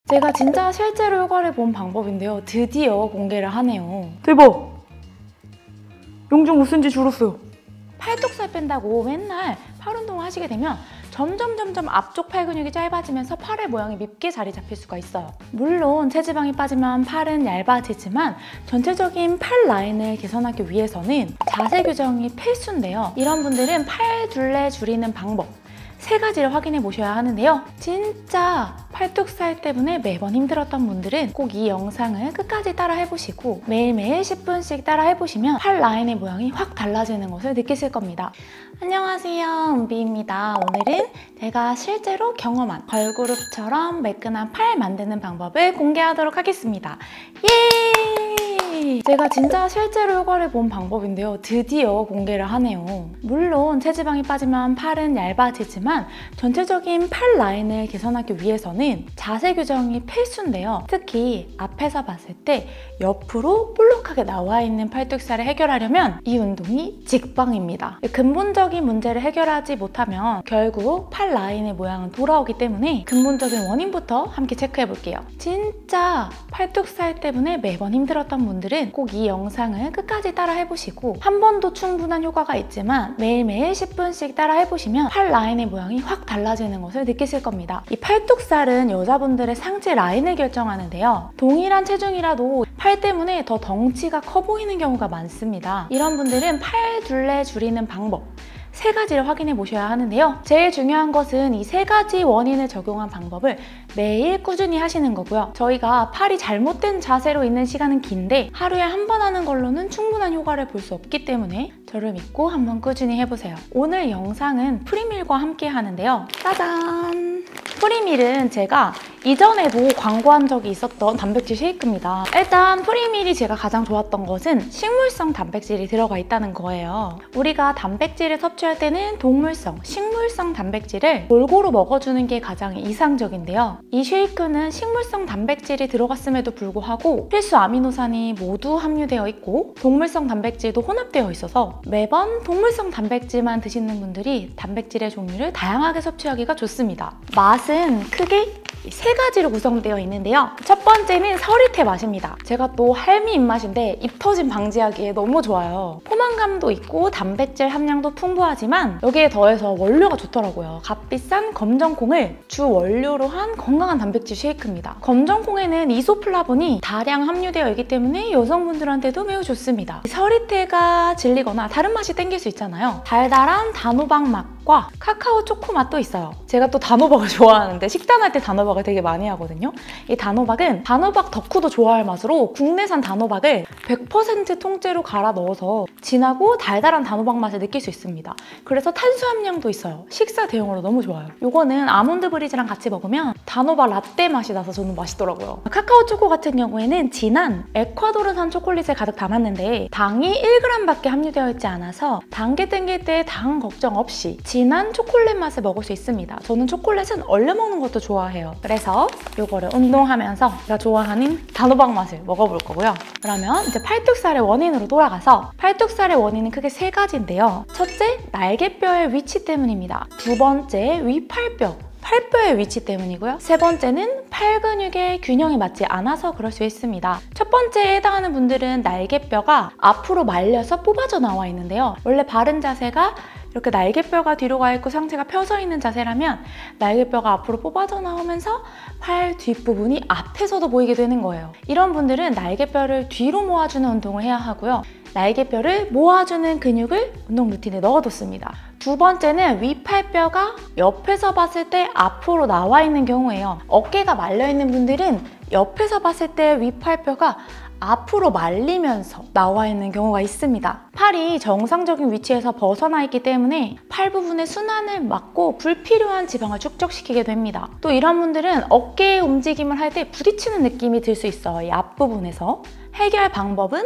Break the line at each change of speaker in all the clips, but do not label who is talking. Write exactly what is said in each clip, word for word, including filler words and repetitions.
제가 진짜 실제로 효과를 본 방법인데요. 드디어 공개를 하네요. 대박! 용종 못 쓴 지 줄었어요. 팔뚝살 뺀다고 맨날 팔 운동을 하시게 되면 점점 점점 앞쪽 팔 근육이 짧아지면서 팔의 모양이 밉게 자리 잡힐 수가 있어요. 물론 체지방이 빠지면 팔은 얇아지지만 전체적인 팔 라인을 개선하기 위해서는 자세 교정이 필수인데요. 이런 분들은 팔 둘레 줄이는 방법 세 가지를 확인해 보셔야 하는데요. 진짜 팔뚝살 때문에 매번 힘들었던 분들은 꼭 이 영상을 끝까지 따라 해보시고 매일매일 십 분씩 따라 해보시면 팔 라인의 모양이 확 달라지는 것을 느끼실 겁니다. 안녕하세요, 은비입니다. 오늘은 제가 실제로 경험한 걸그룹처럼 매끈한 팔 만드는 방법을 공개하도록 하겠습니다. 예! 제가 진짜 실제로 효과를 본 방법인데요. 드디어 공개를 하네요. 물론 체지방이 빠지면 팔은 얇아지지만 전체적인 팔 라인을 개선하기 위해서는 자세 교정이 필수인데요. 특히 앞에서 봤을 때 옆으로 볼록하게 나와 있는 팔뚝살을 해결하려면 이 운동이 직방입니다. 근본적인 문제를 해결하지 못하면 결국 팔 라인의 모양은 돌아오기 때문에 근본적인 원인부터 함께 체크해 볼게요. 진짜 팔뚝살 때문에 매번 힘들었던 분들은 꼭 이 영상을 끝까지 따라 해보시고 한 번도 충분한 효과가 있지만 매일매일 십 분씩 따라 해보시면 팔 라인의 모양이 확 달라지는 것을 느끼실 겁니다. 이 팔뚝살은 여자분들의 상체 라인을 결정하는데요. 동일한 체중이라도 팔 때문에 더 덩치가 커 보이는 경우가 많습니다. 이런 분들은 팔 둘레 줄이는 방법 세 가지를 확인해 보셔야 하는데요. 제일 중요한 것은 이 세 가지 원인을 적용한 방법을 매일 꾸준히 하시는 거고요. 저희가 팔이 잘못된 자세로 있는 시간은 긴데 하루에 한 번 하는 걸로는 충분한 효과를 볼 수 없기 때문에 저를 믿고 한번 꾸준히 해보세요. 오늘 영상은 프리밀과 함께 하는데요. 짜잔! 프리밀은 제가 이전에도 광고한 적이 있었던 단백질 쉐이크입니다. 일단 프리밀이 제가 가장 좋았던 것은 식물성 단백질이 들어가 있다는 거예요. 우리가 단백질을 섭취할 때는 동물성, 식물성 단백질을 골고루 먹어주는 게 가장 이상적인데요. 이 쉐이크는 식물성 단백질이 들어갔음에도 불구하고 필수 아미노산이 모두 함유되어 있고 동물성 단백질도 혼합되어 있어서 매번 동물성 단백질만 드시는 분들이 단백질의 종류를 다양하게 섭취하기가 좋습니다. 맛은 크게 세 가지로 구성되어 있는데요. 첫 번째는 서리태 맛입니다. 제가 또 할미 입맛인데 입 터짐 방지하기에 너무 좋아요. 포만감도 있고 단백질 함량도 풍부하지만 여기에 더해서 원료가 좋더라고요. 값비싼 검정콩을 주 원료로 한 건강한 단백질 쉐이크입니다. 검정콩에는 이소플라본이 다량 함유되어 있기 때문에 여성분들한테도 매우 좋습니다. 서리태가 질리거나 다른 맛이 땡길 수 있잖아요. 달달한 단호박 맛과 카카오 초코 맛도 있어요. 제가 또 단호박을 좋아하는데 식단할 때 단호박을 되게 많이 하거든요. 이 단호박은 단호박 덕후도 좋아할 맛으로 국내산 단호박을 백 퍼센트 통째로 갈아 넣어서 진하고 달달한 단호박 맛을 느낄 수 있습니다. 그래서 탄수함량도 있어요. 식사 대용으로 너무 좋아요. 이거는 아몬드 브리즈랑 같이 먹으면 단호박 라떼 맛이 나서 저는 맛있더라고요. 카카오 초코 같은 경우에는 진한 에콰도르산 초콜릿을 가득 담았는데 당이 일 그램밖에 함유되어 있지 않아서 단계 땡길 때 당 걱정 없이 진한 초콜릿 맛을 먹을 수 있습니다. 저는 초콜릿은 얼려 먹는 것도 좋아해요. 그래서 이거를 운동하면서 제가 좋아하는 단호박 맛을 먹어볼 거고요. 그러면 이제 팔뚝살의 원인으로 돌아가서 팔뚝살의 원인은 크게 세 가지인데요. 첫째, 날개뼈의 위치 때문입니다. 두 번째, 위팔뼈. 팔뼈의 위치 때문이고요. 세 번째는 팔 근육의 균형이 맞지 않아서 그럴 수 있습니다. 첫 번째에 해당하는 분들은 날개뼈가 앞으로 말려서 뽑아져 나와 있는데요. 원래 바른 자세가 이렇게 날개뼈가 뒤로 가 있고 상체가 펴서 있는 자세라면 날개뼈가 앞으로 뽑아져 나오면서 팔 뒷부분이 앞에서도 보이게 되는 거예요. 이런 분들은 날개뼈를 뒤로 모아주는 운동을 해야 하고요. 날개뼈를 모아주는 근육을 운동 루틴에 넣어뒀습니다. 두 번째는 위팔뼈가 옆에서 봤을 때 앞으로 나와 있는 경우예요. 어깨가 말려있는 분들은 옆에서 봤을 때 위팔뼈가 앞으로 말리면서 나와 있는 경우가 있습니다. 팔이 정상적인 위치에서 벗어나 있기 때문에 팔 부분의 순환을 막고 불필요한 지방을 축적시키게 됩니다. 또 이런 분들은 어깨 움직임을 할 때 부딪히는 느낌이 들 수 있어요. 이 앞부분에서. 해결 방법은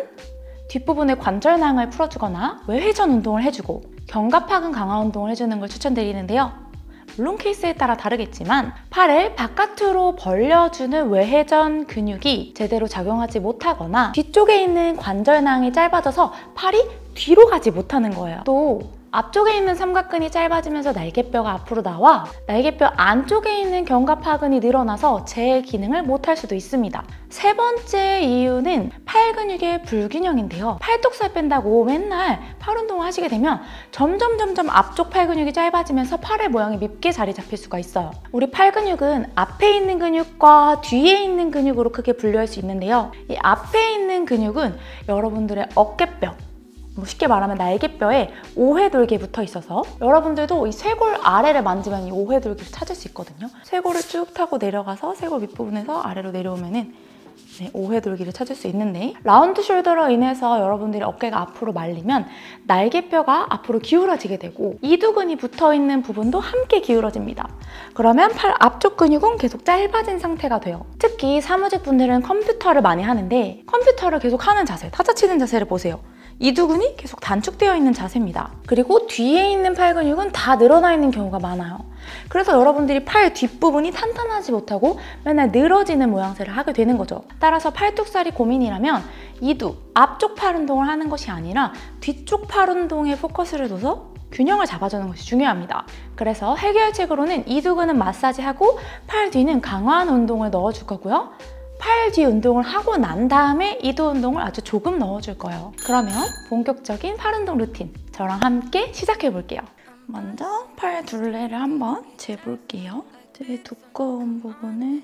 뒷부분의 관절낭을 풀어주거나 외회전 운동을 해주고 견갑하근 강화 운동을 해주는 걸 추천드리는데요. 물론 케이스에 따라 다르겠지만 팔을 바깥으로 벌려주는 외회전 근육이 제대로 작용하지 못하거나 뒤쪽에 있는 관절낭이 짧아져서 팔이 뒤로 가지 못하는 거예요. 또 앞쪽에 있는 삼각근이 짧아지면서 날개뼈가 앞으로 나와 날개뼈 안쪽에 있는 견갑하근이 늘어나서 제 기능을 못할 수도 있습니다. 세 번째 이유는 팔 근육의 불균형인데요. 팔뚝살 뺀다고 맨날 팔 운동을 하시게 되면 점점 점점 앞쪽 팔 근육이 짧아지면서 팔의 모양이 밉게 자리 잡힐 수가 있어요. 우리 팔 근육은 앞에 있는 근육과 뒤에 있는 근육으로 크게 분류할 수 있는데요. 이 앞에 있는 근육은 여러분들의 어깨뼈, 뭐 쉽게 말하면 날개뼈에 오회돌기에 붙어 있어서 여러분들도 이 쇄골 아래를 만지면 이 오회돌기를 찾을 수 있거든요. 쇄골을 쭉 타고 내려가서 쇄골 밑부분에서 아래로 내려오면은 네, 오회돌기를 찾을 수 있는데, 라운드 숄더로 인해서 여러분들이 어깨가 앞으로 말리면 날개뼈가 앞으로 기울어지게 되고 이두근이 붙어있는 부분도 함께 기울어집니다. 그러면 팔 앞쪽 근육은 계속 짧아진 상태가 돼요. 특히 사무직 분들은 컴퓨터를 많이 하는데 컴퓨터를 계속 하는 자세, 타자 치는 자세를 보세요. 이두근이 계속 단축되어 있는 자세입니다. 그리고 뒤에 있는 팔 근육은 다 늘어나 있는 경우가 많아요. 그래서 여러분들이 팔 뒷부분이 탄탄하지 못하고 맨날 늘어지는 모양새를 하게 되는 거죠. 따라서 팔뚝살이 고민이라면 이두, 앞쪽 팔 운동을 하는 것이 아니라 뒤쪽 팔 운동에 포커스를 둬서 균형을 잡아주는 것이 중요합니다. 그래서 해결책으로는 이두근은 마사지하고 팔 뒤는 강화한 운동을 넣어줄 거고요. 팔 뒤 운동을 하고 난 다음에 이두 운동을 아주 조금 넣어줄 거예요. 그러면 본격적인 팔 운동 루틴 저랑 함께 시작해 볼게요. 먼저 팔 둘레를 한번 재볼게요. 제일 두꺼운 부분을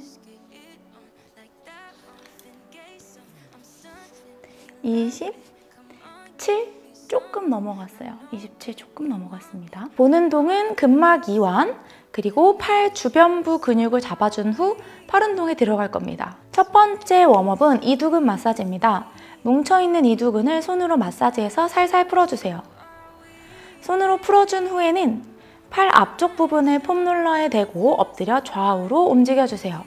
이십칠 조금 넘어갔어요. 이십칠 조금 넘어갔습니다. 본 운동은 근막 이완 그리고 팔 주변부 근육을 잡아준 후 팔 운동에 들어갈 겁니다. 첫 번째 웜업은 이두근 마사지입니다. 뭉쳐있는 이두근을 손으로 마사지해서 살살 풀어주세요. 손으로 풀어준 후에는 팔 앞쪽 부분을 폼롤러에 대고 엎드려 좌우로 움직여주세요.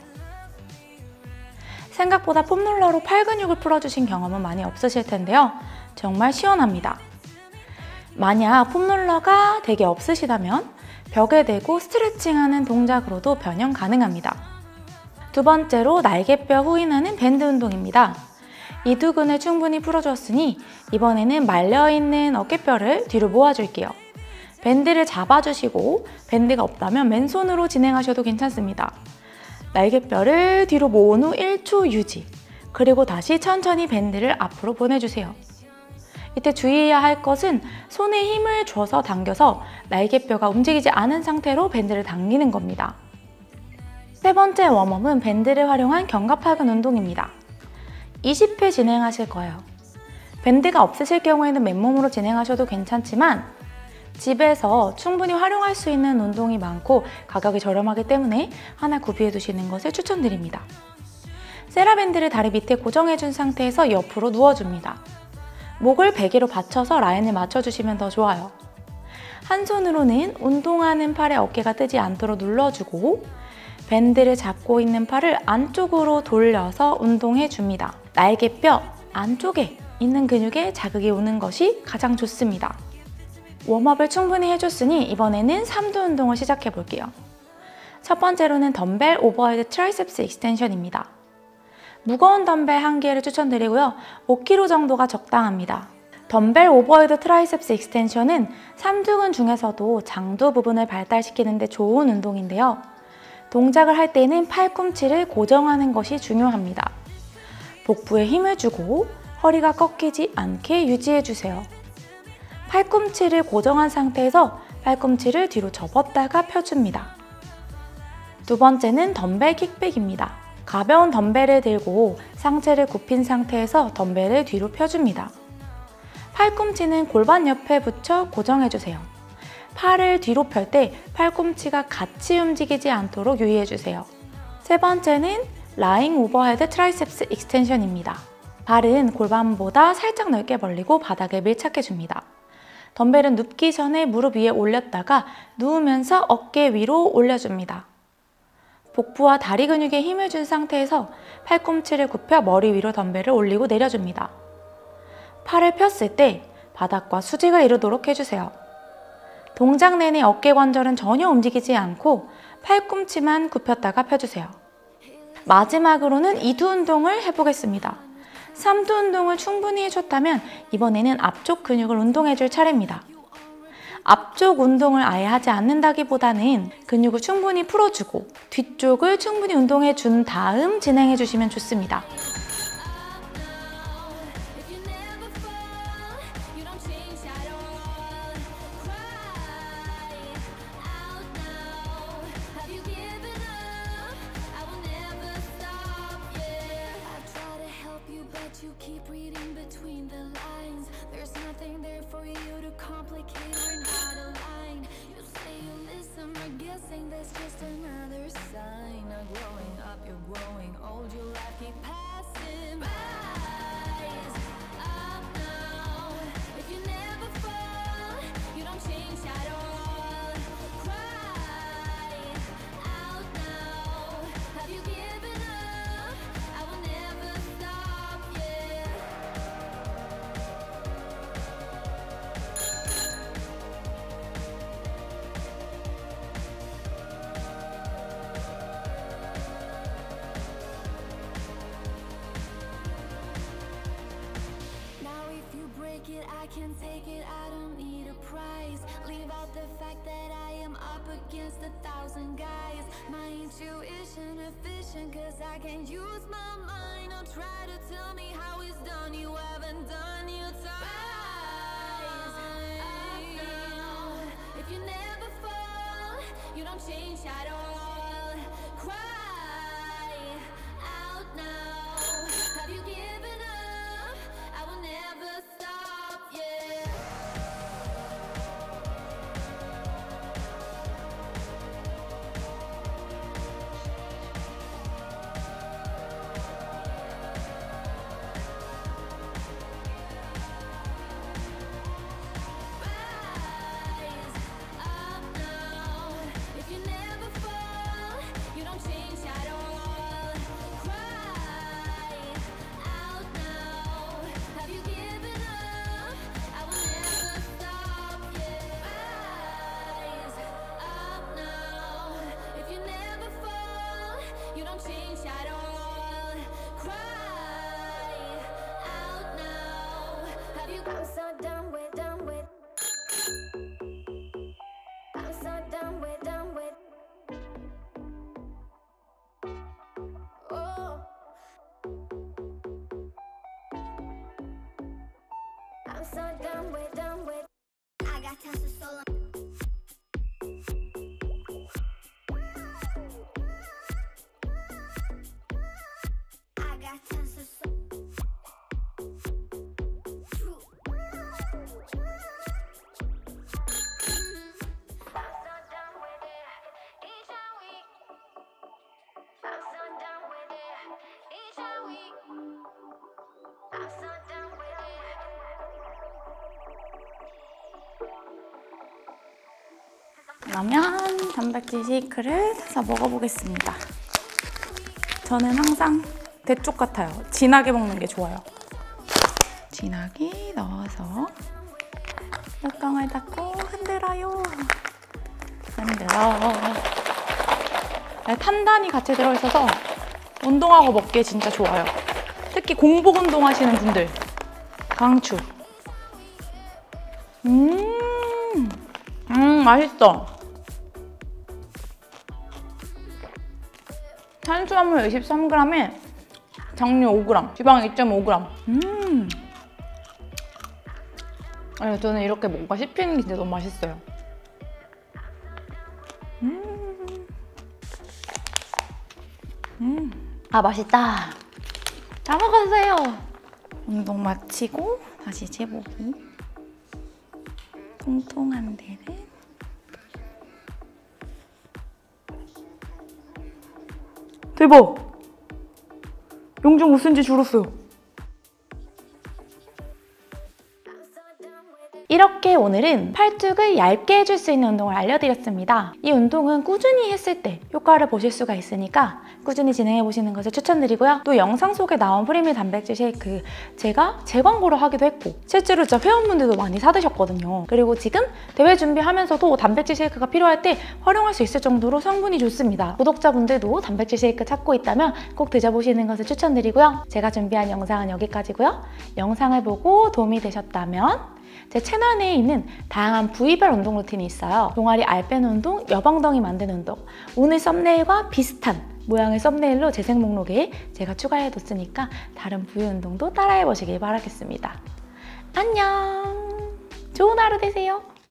생각보다 폼롤러로 팔 근육을 풀어주신 경험은 많이 없으실 텐데요. 정말 시원합니다. 만약 폼롤러가 되게 없으시다면 벽에 대고 스트레칭하는 동작으로도 변형 가능합니다. 두 번째로 날개뼈 후인하는 밴드 운동입니다. 이두근을 충분히 풀어주었으니 이번에는 말려있는 어깨뼈를 뒤로 모아줄게요. 밴드를 잡아주시고 밴드가 없다면 맨손으로 진행하셔도 괜찮습니다. 날개뼈를 뒤로 모은 후 일 초 유지, 그리고 다시 천천히 밴드를 앞으로 보내주세요. 이때 주의해야 할 것은 손에 힘을 줘서 당겨서 날개뼈가 움직이지 않은 상태로 밴드를 당기는 겁니다. 세 번째 웜업은 밴드를 활용한 견갑하근 운동입니다. 이십 회 진행하실 거예요. 밴드가 없으실 경우에는 맨몸으로 진행하셔도 괜찮지만 집에서 충분히 활용할 수 있는 운동이 많고 가격이 저렴하기 때문에 하나 구비해 두시는 것을 추천드립니다. 세라밴드를 다리 밑에 고정해준 상태에서 옆으로 누워줍니다. 목을 베개로 받쳐서 라인을 맞춰주시면 더 좋아요. 한 손으로는 운동하는 팔의 어깨가 뜨지 않도록 눌러주고 밴드를 잡고 있는 팔을 안쪽으로 돌려서 운동해줍니다. 날개뼈 안쪽에 있는 근육에 자극이 오는 것이 가장 좋습니다. 웜업을 충분히 해줬으니 이번에는 삼두 운동을 시작해 볼게요. 첫 번째로는 덤벨 오버헤드 트라이셉스 익스텐션입니다. 무거운 덤벨 한 개를 추천드리고요. 오 킬로그램 정도가 적당합니다. 덤벨 오버헤드 트라이셉스 익스텐션은 삼두근 중에서도 장두 부분을 발달시키는 데 좋은 운동인데요. 동작을 할 때는 팔꿈치를 고정하는 것이 중요합니다. 복부에 힘을 주고 허리가 꺾이지 않게 유지해주세요. 팔꿈치를 고정한 상태에서 팔꿈치를 뒤로 접었다가 펴줍니다. 두 번째는 덤벨 킥백입니다. 가벼운 덤벨을 들고 상체를 굽힌 상태에서 덤벨을 뒤로 펴줍니다. 팔꿈치는 골반 옆에 붙여 고정해주세요. 팔을 뒤로 펼 때 팔꿈치가 같이 움직이지 않도록 유의해주세요. 세 번째는 라잉 오버헤드 트라이셉스 익스텐션입니다. 발은 골반보다 살짝 넓게 벌리고 바닥에 밀착해줍니다. 덤벨은 눕기 전에 무릎 위에 올렸다가 누우면서 어깨 위로 올려줍니다. 복부와 다리 근육에 힘을 준 상태에서 팔꿈치를 굽혀 머리 위로 덤벨을 올리고 내려줍니다. 팔을 폈을 때 바닥과 수직을 이루도록 해주세요. 동작 내내 어깨 관절은 전혀 움직이지 않고 팔꿈치만 굽혔다가 펴주세요. 마지막으로는 이두 운동을 해보겠습니다. 삼두 운동을 충분히 해줬다면 이번에는 앞쪽 근육을 운동해줄 차례입니다. 앞쪽 운동을 아예 하지 않는다기보다는 근육을 충분히 풀어주고 뒤쪽을 충분히 운동해 준 다음 진행해 주시면 좋습니다.
I can take it, I don't need a prize. Leave out the fact that I am up against a thousand guys. My intuition efficient, cause I can use my mind. Don't try to tell me how it's done, you haven't done your time. Rise up now. If you never fall, you don't change at all. Cry out now. Have you given up? I will never stop, yeah. Rise up now. If you never fall, you don't change at all. Cry out now. Have you given up? I will never stop, yeah. Rise up now. If you never fall, you don't change at all. Cry out now. Have you? I'm so done with, done with. I'm so done with, done with. Oh. I'm so done with, done with. I got tons of soul. I got tons of soul. True. I'm so done with it. Each and week. I'm so done with it. Each and week. I'm so done with it.
그러면 단백질 쉐이크를 사서 먹어보겠습니다. 저는 항상 대쪽 같아요. 진하게 먹는 게 좋아요. 진하게 넣어서 뚜껑을 닫고 흔들어요. 흔들어. 탄단이 같이 들어있어서 운동하고 먹기에 진짜 좋아요. 특히 공복 운동 하시는 분들 강추. 음, 음 맛있어. 탄수화물 이십삼 그램에 당류 오 그램, 지방 이 점 오 그램. 음. 아니, 저는 이렇게 뭔가 씹히는 게 진짜 너무 맛있어요. 음. 음. 아, 맛있다. 잘 먹었어요. 운동 마치고 다시 재보기. 통통한 데를. 대박! 영정 오 센티미터 줄었어요. 이렇게 오늘은 팔뚝을 얇게 해줄 수 있는 운동을 알려드렸습니다. 이 운동은 꾸준히 했을 때 효과를 보실 수가 있으니까 꾸준히 진행해보시는 것을 추천드리고요. 또 영상 속에 나온 프리밀 단백질 쉐이크 제가 재광고를 하기도 했고 실제로 진짜 회원분들도 많이 사드셨거든요. 그리고 지금 대회 준비하면서도 단백질 쉐이크가 필요할 때 활용할 수 있을 정도로 성분이 좋습니다. 구독자분들도 단백질 쉐이크 찾고 있다면 꼭 드셔보시는 것을 추천드리고요. 제가 준비한 영상은 여기까지고요. 영상을 보고 도움이 되셨다면 제 채널 내에 있는 다양한 부위별 운동 루틴이 있어요. 종아리 알 빼는 운동, 여방덩이 만드는 운동, 오늘 썸네일과 비슷한 모양의 썸네일로 재생 목록에 제가 추가해뒀으니까 다른 부위 운동도 따라해보시길 바라겠습니다. 안녕! 좋은 하루 되세요.